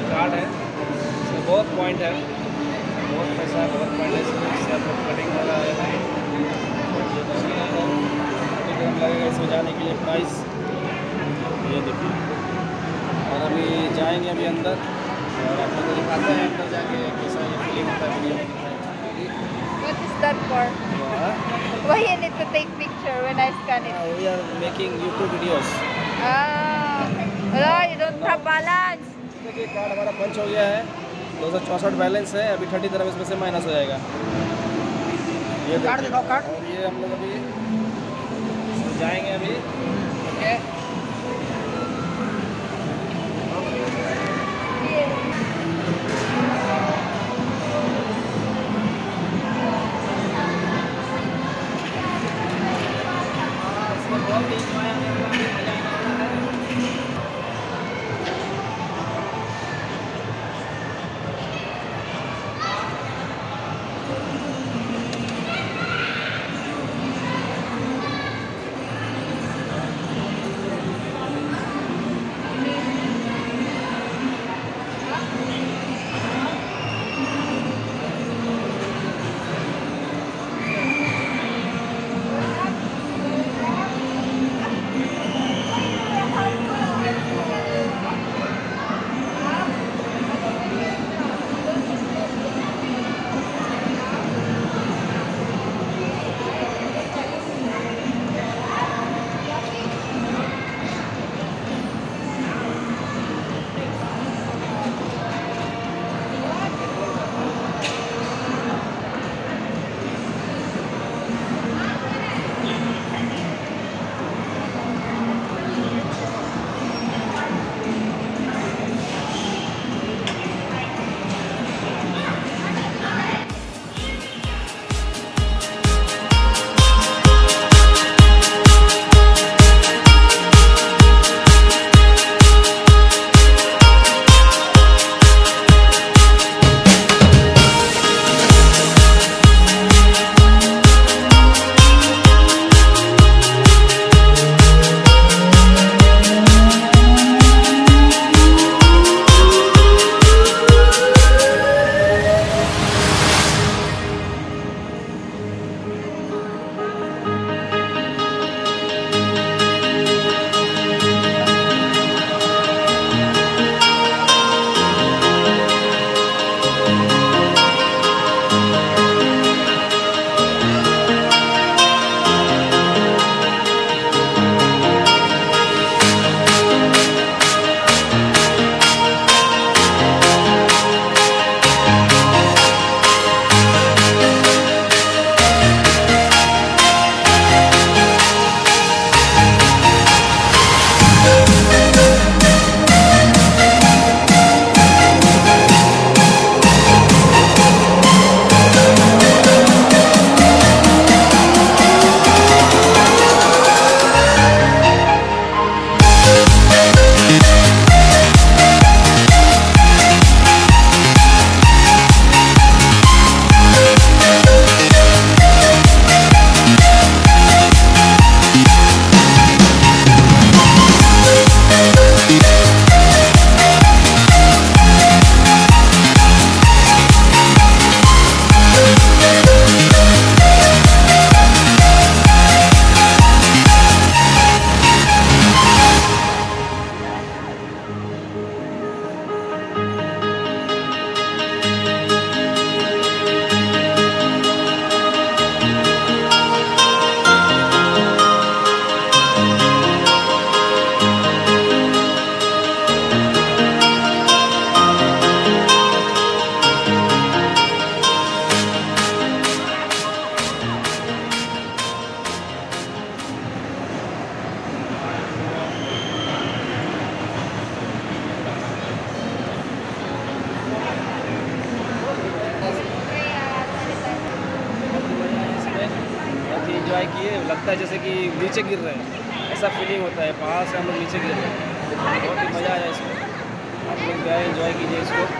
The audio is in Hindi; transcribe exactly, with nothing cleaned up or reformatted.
कार्ड है, इसमें बहुत पॉइंट है, बहुत पैसा है, बहुत पॉइंट है इसमें। इससे आप लोग कटिंग वाला है, लगेगा इसमें जाने के लिए प्राइस, ये देखिए। और अभी जाएंगे अभी अंदर और आप लोग को दिखाते हैं अंदर जाके कैसा ये फीलिंग होता है वीडियो में। What is that for? Why you need to take picture when I scan it? We are making YouTube videos. Ah, hello, you don't have balance. देखिए कार्ड हमारा पंच हो गया है, दो सौ चौंसठ बैलेंस है, अभी थर्टी तरफ इसमें से माइनस हो जाएगा। ये कार्ड दिखाओ कार्ड। और ये हम लोग अभी जाएंगे अभी, ओके। एंजॉय किए, लगता है जैसे कि नीचे गिर रहे हैं, ऐसा फीलिंग होता है, पहाड़ से हम लोग नीचे गिर रहे हैं। बहुत ही मज़ा आया इसमें, आप लोग गए एंजॉय कीजिए इसको।